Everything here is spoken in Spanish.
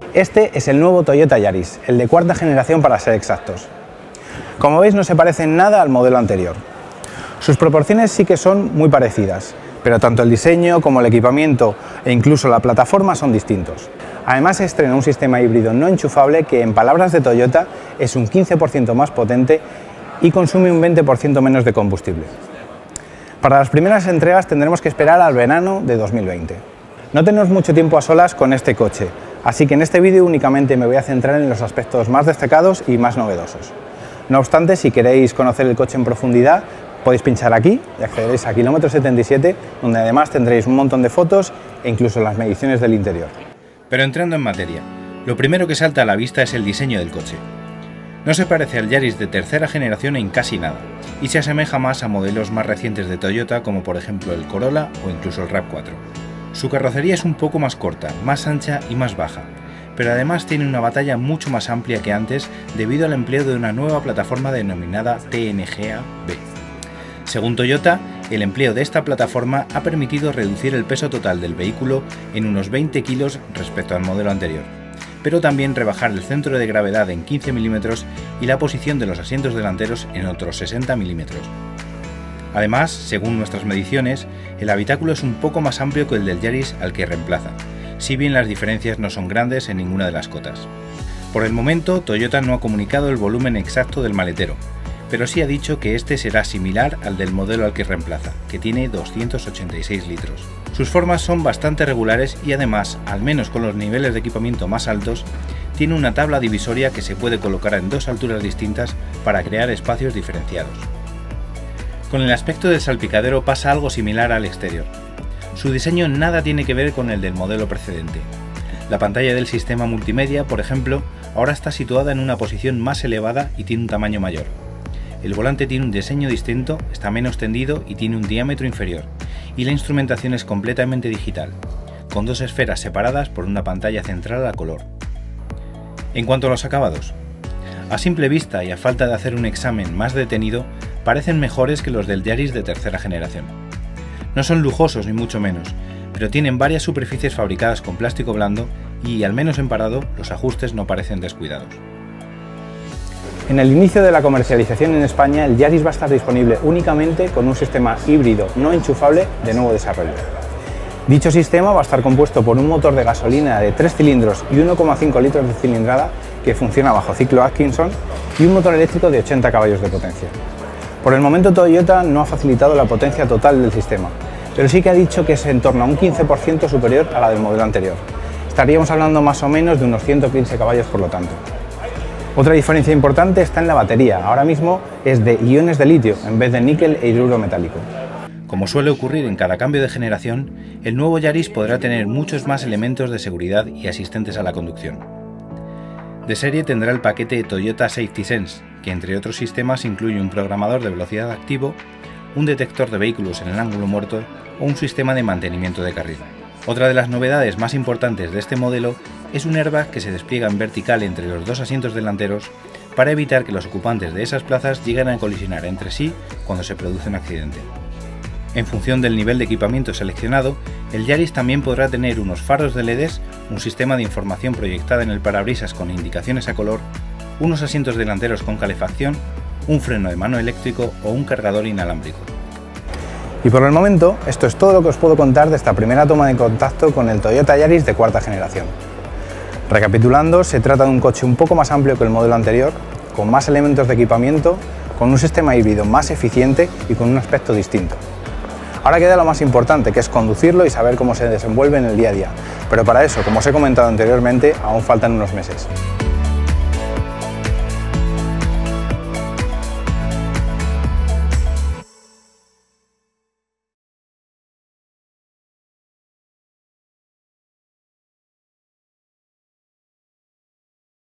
Este es el nuevo Toyota Yaris, el de cuarta generación para ser exactos. Como veis, no se parece en nada al modelo anterior. Sus proporciones sí que son muy parecidas, pero tanto el diseño como el equipamiento e incluso la plataforma son distintos. Además, se estrena un sistema híbrido no enchufable que, en palabras de Toyota, es un 15% más potente y consume un 20% menos de combustible. Para las primeras entregas tendremos que esperar al verano de 2020. No tenemos mucho tiempo a solas con este coche, así que en este vídeo únicamente me voy a centrar en los aspectos más destacados y más novedosos. No obstante, si queréis conocer el coche en profundidad, podéis pinchar aquí y accederéis a kilómetro 77, donde además tendréis un montón de fotos e incluso las mediciones del interior. Pero entrando en materia, lo primero que salta a la vista es el diseño del coche. No se parece al Yaris de tercera generación en casi nada, y se asemeja más a modelos más recientes de Toyota como por ejemplo el Corolla o incluso el RAV4. Su carrocería es un poco más corta, más ancha y más baja, pero además tiene una batalla mucho más amplia que antes debido al empleo de una nueva plataforma denominada TNGA-B. Según Toyota, el empleo de esta plataforma ha permitido reducir el peso total del vehículo en unos 20 kilos respecto al modelo anterior, pero también rebajar el centro de gravedad en 15 milímetros y la posición de los asientos delanteros en otros 60 milímetros. Además, según nuestras mediciones, el habitáculo es un poco más amplio que el del Yaris al que reemplaza, si bien las diferencias no son grandes en ninguna de las cotas. Por el momento, Toyota no ha comunicado el volumen exacto del maletero, pero sí ha dicho que este será similar al del modelo al que reemplaza, que tiene 286 litros. Sus formas son bastante regulares y además, al menos con los niveles de equipamiento más altos, tiene una tabla divisoria que se puede colocar en dos alturas distintas para crear espacios diferenciados. Con el aspecto del salpicadero pasa algo similar al exterior. Su diseño nada tiene que ver con el del modelo precedente. La pantalla del sistema multimedia, por ejemplo, ahora está situada en una posición más elevada y tiene un tamaño mayor. El volante tiene un diseño distinto, está menos tendido y tiene un diámetro inferior, y la instrumentación es completamente digital, con dos esferas separadas por una pantalla central a color. En cuanto a los acabados, a simple vista y a falta de hacer un examen más detenido, parecen mejores que los del Yaris de tercera generación. No son lujosos ni mucho menos, pero tienen varias superficies fabricadas con plástico blando y, al menos en parado, los ajustes no parecen descuidados. En el inicio de la comercialización en España, el Yaris va a estar disponible únicamente con un sistema híbrido no enchufable de nuevo desarrollo. Dicho sistema va a estar compuesto por un motor de gasolina de 3 cilindros y 1,5 litros de cilindrada que funciona bajo ciclo Atkinson y un motor eléctrico de 80 caballos de potencia. Por el momento Toyota no ha facilitado la potencia total del sistema, pero sí que ha dicho que es en torno a un 15% superior a la del modelo anterior. Estaríamos hablando más o menos de unos 115 caballos por lo tanto. Otra diferencia importante está en la batería, ahora mismo es de iones de litio en vez de níquel e hidruro metálico. Como suele ocurrir en cada cambio de generación, el nuevo Yaris podrá tener muchos más elementos de seguridad y asistentes a la conducción. De serie tendrá el paquete Toyota Safety Sense, que entre otros sistemas incluye un programador de velocidad activo, un detector de vehículos en el ángulo muerto o un sistema de mantenimiento de carril. Otra de las novedades más importantes de este modelo es un airbag que se despliega en vertical entre los dos asientos delanteros para evitar que los ocupantes de esas plazas lleguen a colisionar entre sí cuando se produce un accidente. En función del nivel de equipamiento seleccionado, el Yaris también podrá tener unos faros de LEDs, un sistema de información proyectada en el parabrisas con indicaciones a color, unos asientos delanteros con calefacción, un freno de mano eléctrico o un cargador inalámbrico. Y por el momento, esto es todo lo que os puedo contar de esta primera toma de contacto con el Toyota Yaris de cuarta generación. Recapitulando, se trata de un coche un poco más amplio que el modelo anterior, con más elementos de equipamiento, con un sistema híbrido más eficiente y con un aspecto distinto. Ahora queda lo más importante, que es conducirlo y saber cómo se desenvuelve en el día a día, pero para eso, como os he comentado anteriormente, aún faltan unos meses.